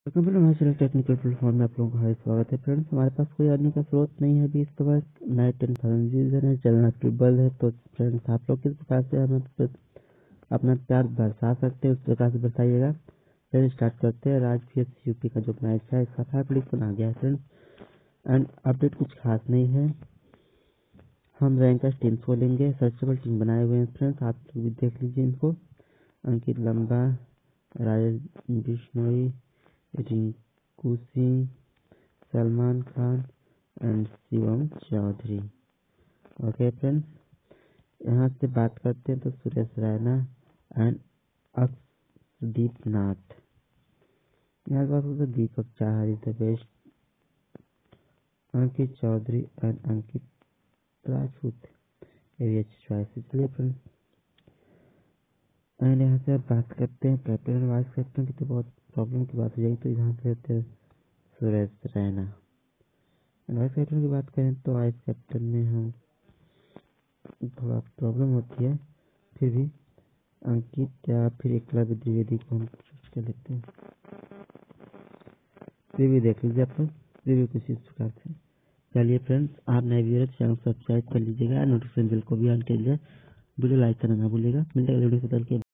Computer हमारे technical platform में आप लोगों का हार्दिक स्वागत है। फ्रेंड्स, हमारे पास कोई अर्निंग का स्रोत नहीं है अभी। इसके बाद नए 10,000 यूजर है, चैनल ट्रिबल है। तो फ्रेंड्स, आप लोग किस प्रकार से हमें अपना प्यार बरसा सकते हैं, उस प्रकार से बरसाइएगा। फिर स्टार्ट करते हैं। आज भी यूपी का जो मैच है, इसका 5 आ गया है फ्रेंड्स। एंड अपडेट कुछ खास नहीं है। हम रैंकर्स टीम खोलेंगे, सर्चेबल टीम बनाए हुए हैं फ्रेंड्स, आप लोग भी देख लीजिए इनको। Ankit Lamba, Rajesh Bishnoi, Rinku Singh, Salman Khan and Shivam Chaudhary. Okay friends, यहाँ से बात करते हैं तो सुरेश रैना एंड अक्षदीप नाथ। यहाँ बात करते Deepak Chahar is the best, Ankit Chaudhary and Ankit Rajput, ये भी अच्छी चॉइस है। चलिए फ्रेंड्स, एंड यहाँ से आप बात करते हैं कैप्टन वाइस कैप्टन की, तो बहुत प्रॉब्लम की बात हो जाएगी। तो यहाँ पे होते हैं सुरेश रैना। वाइस कैप्टन की बात करें तो वाइस कैप्टन में हम थोड़ा प्रॉब्लम होती है, फिर भी अंकित या फिर एकलव्य द्विवेदी को हम चूज कर लेते हैं। रिव्यू देख लीजिए आप लोग, रिव्यू कुछ इस प्रकार से। चलिए फ्रेंड्स, आप नए व्यूअर चैनल को सब्सक्राइब कर लीजिएगा, नोटिफिकेशन बिल को भी ऑन कर लीजिए, वीडियो लाइक करना ना भूलिएगा। मिलते हैं वीडियो से।